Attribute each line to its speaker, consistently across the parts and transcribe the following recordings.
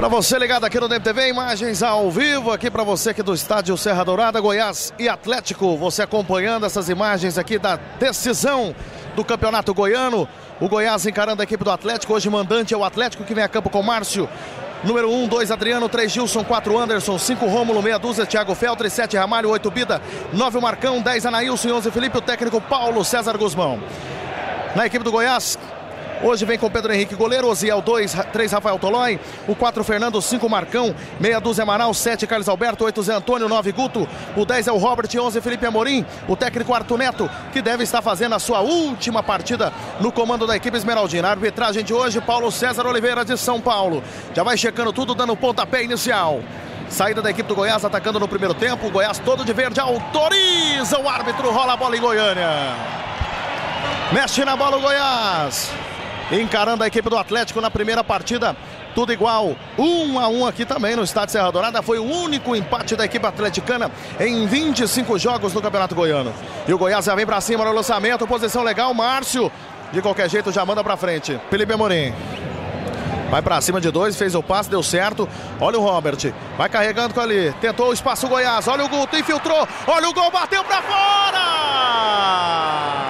Speaker 1: Para você ligado aqui no DMTV, imagens ao vivo aqui para você aqui do estádio Serra Dourada, Goiás e Atlético. Você acompanhando essas imagens aqui da decisão do Campeonato Goiano. O Goiás encarando a equipe do Atlético. Hoje mandante é o Atlético, que vem a campo com Márcio. Número 1, 2 Adriano, 3 Gilson, 4 Anderson, 5 Rômulo, meia dúzia Thiago Feltre, 7 Ramalho, 8 Bida, 9 Marcão, 10 Anailson e 11 Felipe. O técnico Paulo César Guzmão. Na equipe do Goiás, hoje vem com Pedro Henrique goleiro, Oziel 2, 3 Rafael Tolói, o 4 Fernando, 5 Marcão, meia dúzia Amaral, 7 Carlos Alberto, 8 Zé Antônio, 9 Guto, o 10 é o Robert, 11 Felipe Amorim, o técnico Arthur Neto, que deve estar fazendo a sua última partida no comando da equipe esmeraldina. A arbitragem de hoje, Paulo César Oliveira de São Paulo. Já vai checando tudo, dando o pontapé inicial. Saída da equipe do Goiás atacando no primeiro tempo, o Goiás todo de verde autoriza o árbitro, rola a bola em Goiânia. Mexe na bola o Goiás. Encarando a equipe do Atlético na primeira partida, tudo igual, 1-1 aqui também no estádio Serra Dourada. Foi o único empate da equipe atleticana em 25 jogos no Campeonato Goiano. E o Goiás já vem pra cima no lançamento, posição legal, Márcio. De qualquer jeito já manda pra frente, Felipe Amorim. Vai pra cima de 2, fez o passe, deu certo. Olha o Robert, vai carregando com ali. Tentou o espaço o Goiás, olha o Guto, infiltrou. Olha o gol, bateu pra fora!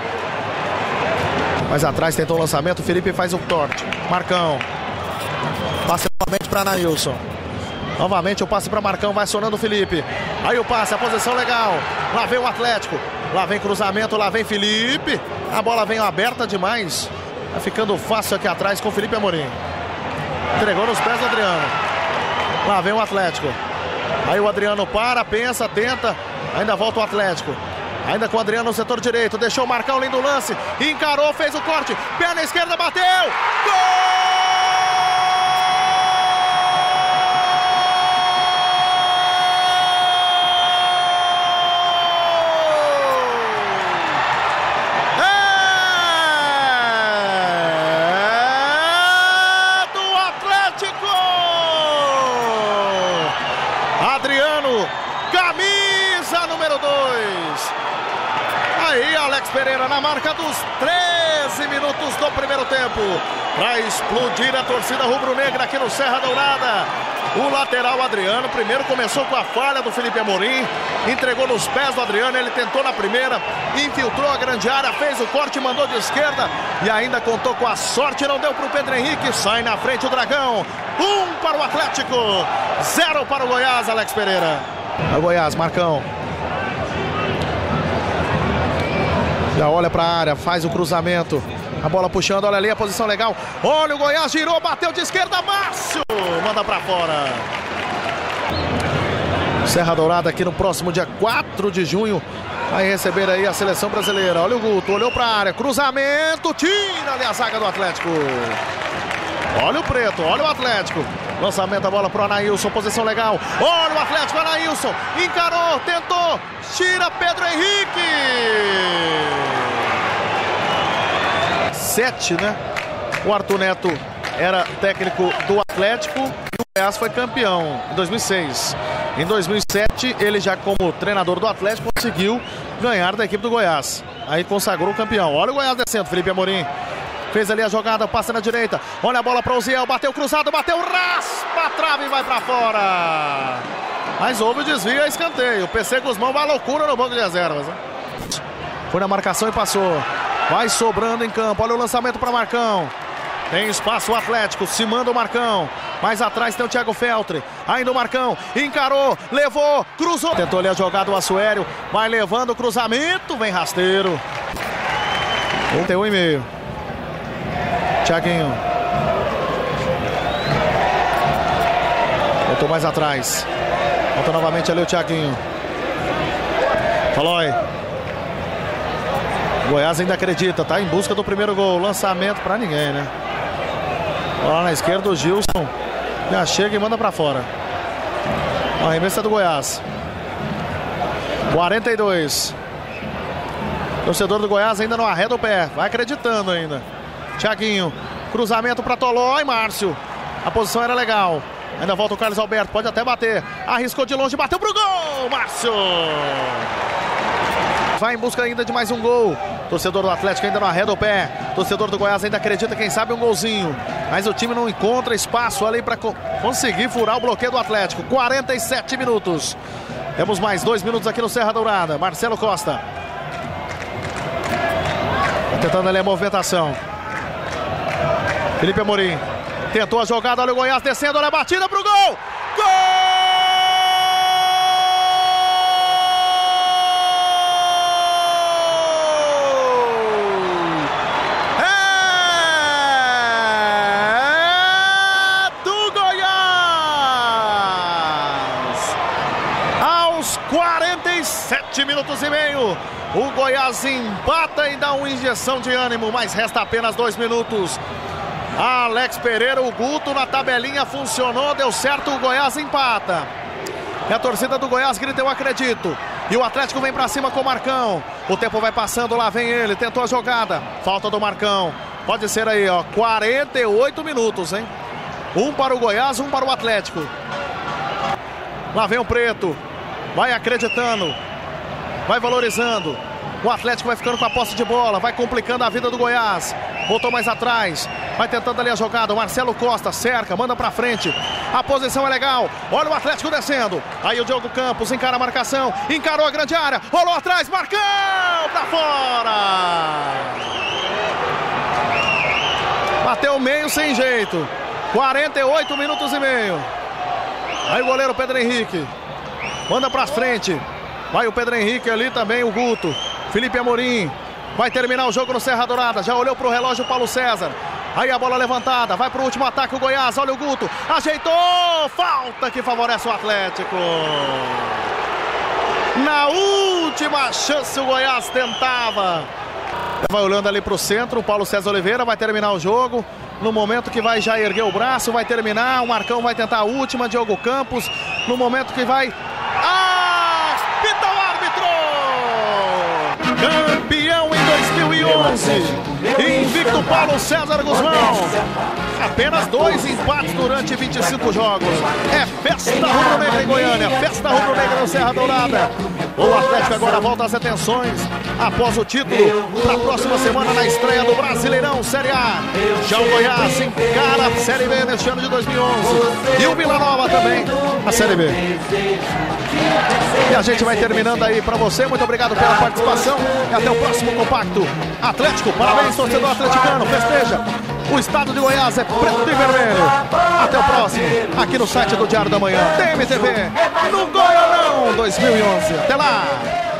Speaker 1: Mais atrás tentou o lançamento, o Felipe faz o corte. Marcão. Passe novamente para Anailson. Novamente o passe para Marcão, vai acionando o Felipe. Aí o passe, a posição legal. Lá vem o Atlético. Lá vem cruzamento, lá vem Felipe. A bola vem aberta demais. Tá ficando fácil aqui atrás com o Felipe Amorim. Entregou nos pés do Adriano. Lá vem o Atlético. Aí o Adriano para, pensa, tenta. Ainda volta o Atlético. Ainda com o Adriano no setor direito, deixou o Marcão, lindo lance, encarou, fez o corte, perna esquerda, bateu, gol! É do Atlético! Adriano, camisa número 2. Aí Alex Pereira na marca dos 13 minutos do primeiro tempo, para explodir a torcida rubro-negra aqui no Serra Dourada. O lateral Adriano primeiro começou com a falha do Felipe Amorim, entregou nos pés do Adriano, ele tentou na primeira, infiltrou a grande área, fez o corte, mandou de esquerda e ainda contou com a sorte, não deu para o Pedro Henrique, sai na frente o Dragão. 1 para o Atlético, 0 para o Goiás, Alex Pereira. O Goiás, Marcão. Já olha para a área, faz o cruzamento. A bola puxando, olha ali a posição legal. Olha o Goiás, girou, bateu de esquerda, Márcio. Manda para fora. Serra Dourada aqui no próximo dia 4 de junho. Vai receber aí a seleção brasileira. Olha o Guto, olhou para a área. Cruzamento, tira ali a zaga do Atlético. Olha o Preto, olha o Atlético. Lançamento, a bola pro Anailson, posição legal. Olha o Atlético, Anailson. Encarou, tentou. Tira Pedro Henrique. 7, né? O Arthur Neto era técnico do Atlético e o Goiás foi campeão em 2006. Em 2007, ele já como treinador do Atlético conseguiu ganhar da equipe do Goiás. Aí consagrou o campeão. Olha o Goiás descendo, Felipe Amorim. Fez ali a jogada, passa na direita. Olha a bola para o Oziel, bateu cruzado, bateu, raspa a trave e vai para fora. Mas houve o desvio, é escanteio. O PC Guzmão vai à loucura no banco de reservas, né? Foi na marcação e passou. Vai sobrando em campo, olha o lançamento para Marcão. Tem espaço o Atlético, se manda o Marcão. Mais atrás tem o Thiago Feltre. Ainda o Marcão, encarou, levou, cruzou. Tentou ali a jogada o Assuério. Vai levando o cruzamento, vem rasteiro. 31,5. Thiaguinho. Voltou mais atrás. Volta novamente ali o Thiaguinho. Tolói. Goiás ainda acredita, tá em busca do primeiro gol. Lançamento pra ninguém, né? Lá na esquerda o Gilson. Já chega e manda pra fora. A arremessa do Goiás. 42. Torcedor do Goiás ainda não arreda o pé. Vai acreditando ainda. Thiaguinho, cruzamento para Tolói, Márcio. A posição era legal. Ainda volta o Carlos Alberto, pode até bater. Arriscou de longe, bateu pro gol, Márcio. Vai em busca ainda de mais um gol. Torcedor do Atlético ainda não arreda o pé. Torcedor do Goiás ainda acredita, quem sabe, um golzinho. mas o time não encontra espaço ali para conseguir furar o bloqueio do Atlético. 47 minutos. Temos mais 2 minutos aqui no Serra Dourada. Marcelo Costa. Tá tentando ali a movimentação. Felipe Amorim. Tentou a jogada, olha o Goiás descendo, olha a batida pro gol! Gol! É do Goiás! Aos 47 minutos e meio, o Goiás empata e dá uma injeção de ânimo, mas resta apenas 2 minutos. Alex Pereira, o Guto na tabelinha funcionou, deu certo, o Goiás empata. E a torcida do Goiás grita, eu acredito. E o Atlético vem pra cima com o Marcão. O tempo vai passando, lá vem ele, tentou a jogada. Falta do Marcão. Pode ser aí, ó, 48 minutos, hein? Um para o Goiás, um para o Atlético. Lá vem o Preto. Vai acreditando. Vai valorizando. O Atlético vai ficando com a posse de bola, vai complicando a vida do Goiás. Voltou mais atrás, vai tentando ali a jogada. O Marcelo Costa cerca, manda pra frente. A posição é legal, olha o Atlético descendo. Aí o Diogo Campos encara a marcação, encarou a grande área, rolou atrás, Marcão pra fora. Bateu meio sem jeito. 48 minutos e meio. Aí o goleiro Pedro Henrique manda pra frente. Vai o Pedro Henrique ali também, o Guto. Felipe Amorim vai terminar o jogo no Serra Dourada. Já olhou para o relógio Paulo César. Aí a bola levantada, vai para o último ataque o Goiás. Olha o Guto, ajeitou. Falta que favorece o Atlético. Na última chance o Goiás tentava. Vai olhando ali para o centro, o Paulo César Oliveira vai terminar o jogo. No momento que vai já erguer o braço, vai terminar. O Marcão vai tentar a última, Diogo Campos. No momento que vai... Apita o árbitro! Campeão em 2011, invicto Paulo César Guzmão. Apenas 2 empates durante 25 jogos. É festa rubro-negra em Goiânia, festa rubro-negra no Serra Dourada. O Atlético agora volta às atenções após o título na próxima semana na estreia do Brasileirão Série A. Já o Goiás encara a Série B neste ano de 2011 e o Vila Nova também a Série B. E a gente vai terminando aí para você. Muito obrigado pela participação e até o próximo compacto. Atlético, parabéns, torcedor atleticano, festeja. O estado de Goiás é preto e vermelho. Até o próximo, aqui no site do Diário da Manhã, TMTV, no Goianão 2011. Até lá!